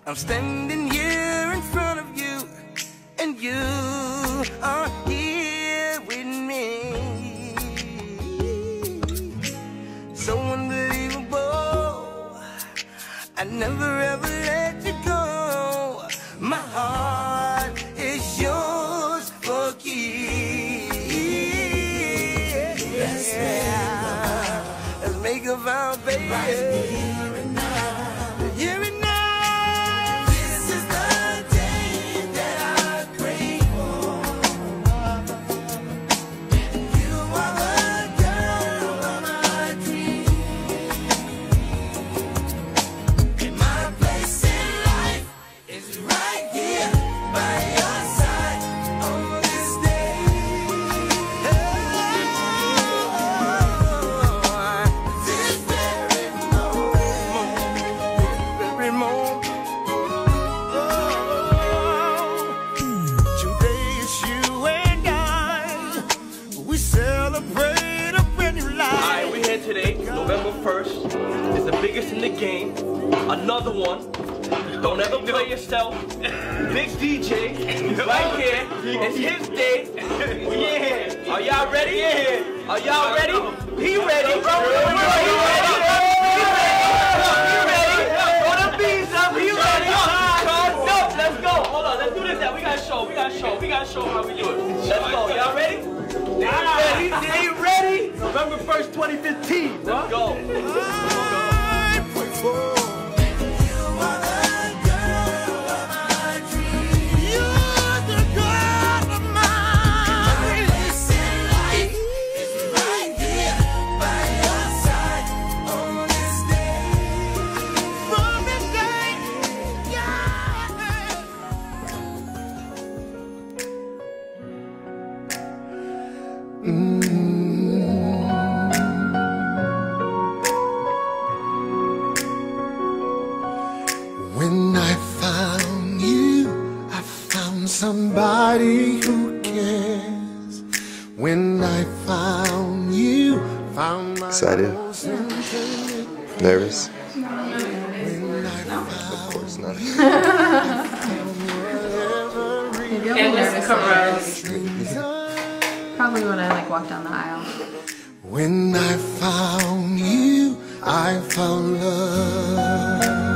I'm standing here in front of you, and you are here with me. So unbelievable, I never ever let you go. My heart is yours for keeps. Let's make a vow, baby. Right here and now. Here and now. This is the day that I crave for. You are the girl of my dreams. And my place in life is right here by your side on this day. This very moment. Today is you and I. We celebrate a brand new life. Alright, we're here today, November 1st. It's the biggest in the game. Another one. Don't ever play yourself. Big DJ, right here. It's his day. Yeah. Are y'all ready? Yeah. Are y'all ready? He ready. He ready. Put the beats up. He ready. Let's go. Hold on. Let's do this. We gotta show. We gotta show how we do it. Let's go. Y'all ready? They ready? November 1st, 2015. Let's go. When I found you, I found somebody who cares. When I found you, found my Excited? Nervous? No. Of course not. Get nervous. Probably when I walk down the aisle. When I found you, I found love.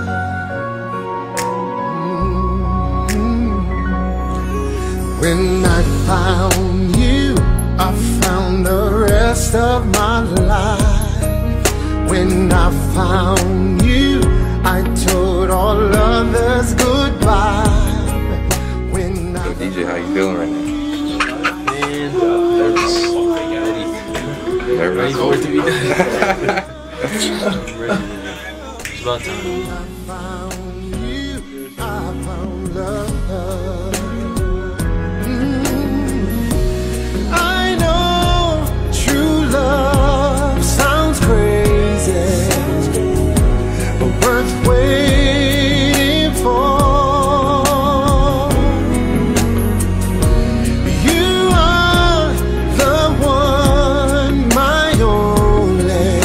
When I found you, I found the rest of my life. When I found you, I told all others goodbye. When Yo, DJ, how you feeling right now? Man, nervous. Nervous? Ready for it to be done. Ready. It's about time. I found you, I found love. I know true love sounds crazy, but worth waiting for. You are the one, my only,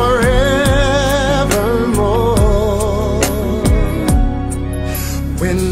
forevermore. When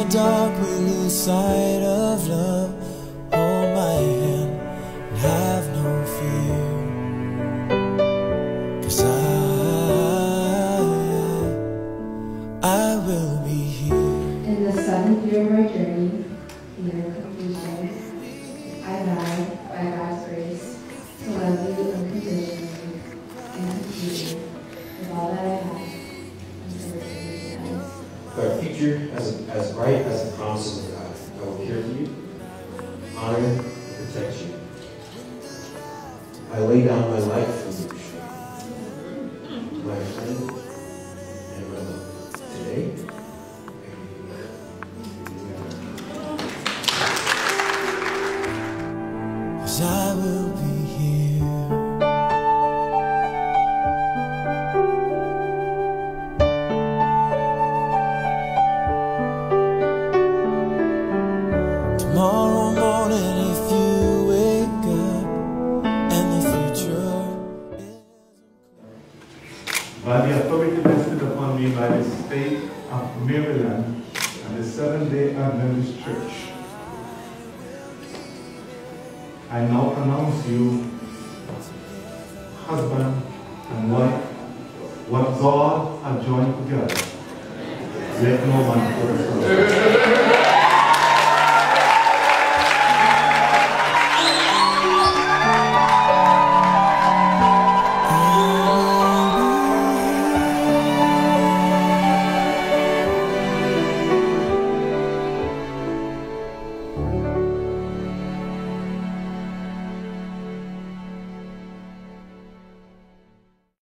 dark we lose sight of love. Hold my hand and have no fear, 'cause I will be here. In the 7th year of my journey, near completion, I vow by God's grace to love you unconditionally and completely with all that I have until eternity ends. For a future as bright as the promises of God, I will care for you, honor and protect you. I lay down my life for you, my friend and my love, today and forever. 'Cause I will be here. Tomorrow morning if you wake up and the future By the authority vested upon me by the state of Maryland and the Seventh-day Adventist Church, I now pronounce you husband and wife. What God has joined together, let no man put asunder.